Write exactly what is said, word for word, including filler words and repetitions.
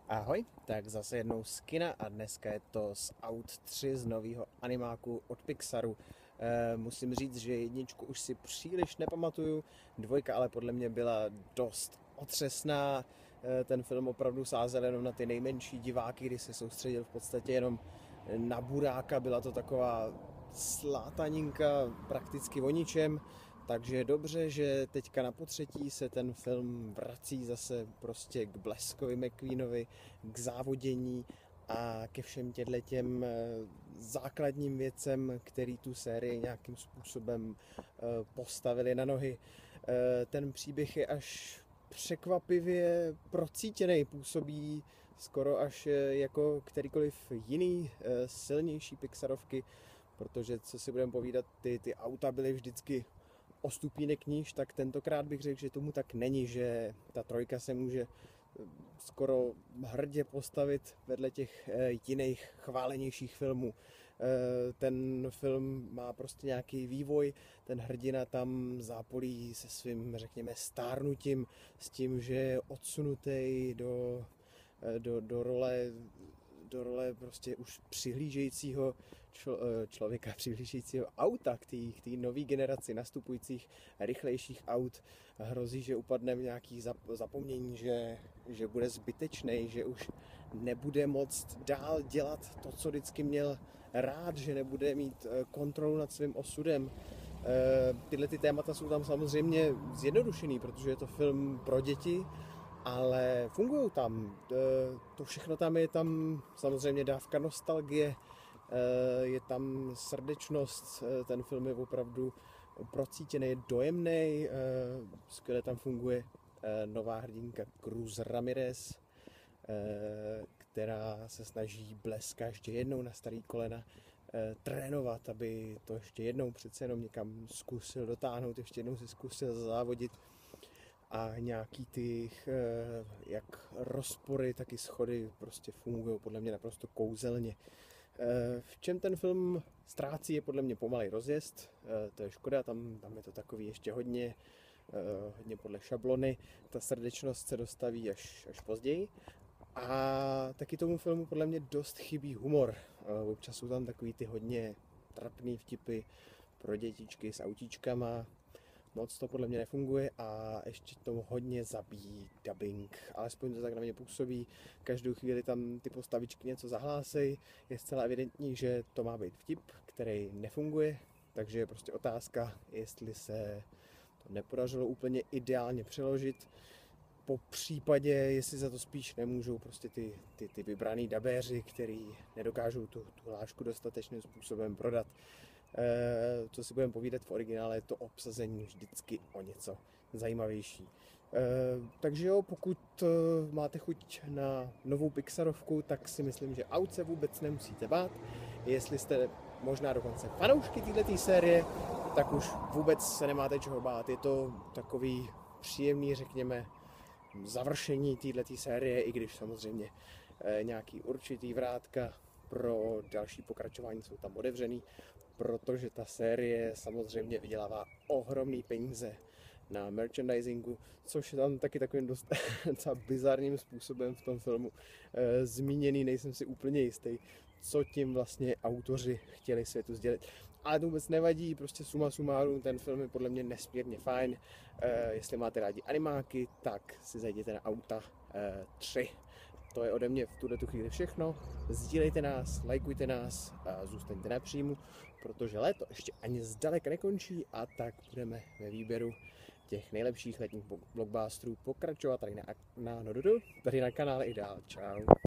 Ahoj, tak zase jednou z kina a dneska je to z Out tři z nového animáku od Pixaru. E, musím říct, že jedničku už si příliš nepamatuju, dvojka ale podle mě byla dost otřesná. E, ten film opravdu sázel jenom na ty nejmenší diváky, kdy se soustředil v podstatě jenom na buráka, byla to taková slátaninka prakticky o ničem. Takže je dobře, že teďka na potřetí se ten film vrací zase prostě k Bleskovi McQueenovi, k závodění a ke všem těm základním věcem, který tu sérii nějakým způsobem postavili na nohy. Ten příběh je až překvapivě procítěný, působí skoro až jako kterýkoliv jiný silnější Pixarovky, protože co si budeme povídat, ty, ty auta byly vždycky o stupínek níž, tak tentokrát bych řekl, že tomu tak není, že ta trojka se může skoro hrdě postavit vedle těch jiných chválenějších filmů. Ten film má prostě nějaký vývoj, ten hrdina tam zápolí se svým, řekněme, stárnutím, s tím, že je odsunutý do, do, do role do role prostě už přihlížejícího člo, člověka, přihlížejícího auta k té nové generaci nastupujících rychlejších aut. Hrozí, že upadne v nějaký zapomnění, že, že bude zbytečný, že už nebude moct dál dělat to, co vždycky měl rád, že nebude mít kontrolu nad svým osudem. Tyhle ty témata jsou tam samozřejmě zjednodušený, protože je to film pro děti, ale fungují tam. To všechno tam je, tam samozřejmě dávka nostalgie, je tam srdečnost, ten film je opravdu procítěný, dojemný, skvěle tam funguje nová hrdinka Cruz Ramirez, která se snaží Bleska ještě jednou na starý kolena trénovat, aby to ještě jednou přece jenom někam zkusil dotáhnout, ještě jednou si zkusil závodit. A nějaký ty jak rozpory, tak i schody prostě fungují podle mě naprosto kouzelně. V čem ten film ztrácí, je podle mě pomalej rozjezd, to je škoda, tam, tam je to takový ještě hodně, hodně podle šablony, ta srdečnost se dostaví až, až později. A taky tomu filmu podle mě dost chybí humor, občas jsou tam takový ty hodně trapný vtipy pro dětičky s autíčkama. Moc to podle mě nefunguje a ještě tomu hodně zabíjí dubbing. Alespoň to tak na mě působí. Každou chvíli tam ty postavičky něco zahlásej. Je zcela evidentní, že to má být vtip, který nefunguje. Takže je prostě otázka, jestli se to nepodařilo úplně ideálně přeložit. Po případě, jestli za to spíš nemůžou prostě ty, ty, ty vybraný dabéři, který nedokážou tu, tu hlášku dostatečným způsobem prodat. E, co si budeme povídat, v originále je to obsazení vždycky o něco zajímavější. E, takže jo, pokud máte chuť na novou Pixarovku, tak si myslím, že Out se vůbec nemusíte bát. Jestli jste možná dokonce fanoušky této série, tak už vůbec se nemáte čeho bát. Je to takový příjemný, řekněme, završení této série, i když samozřejmě e, nějaký určitý vrátka pro další pokračování jsou tam otevřený, protože ta série samozřejmě vydělává ohromný peníze na merchandisingu, což je tam taky takovým dost bizarním způsobem v tom filmu e, zmíněný, nejsem si úplně jistý, co tím vlastně autoři chtěli světu sdělit. Ale to vůbec nevadí, prostě suma sumárum, ten film je podle mě nesmírně fajn. E, jestli máte rádi animáky, tak si zajděte na Auta e, tři. To je ode mě v tuhle chvíli všechno. Sdílejte nás, lajkujte nás a zůstaňte na příjmu, protože léto ještě ani zdaleka nekončí a tak budeme ve výběru těch nejlepších letních blockbusterů pokračovat tady na, na, no, tady na kanále i dál. Čau.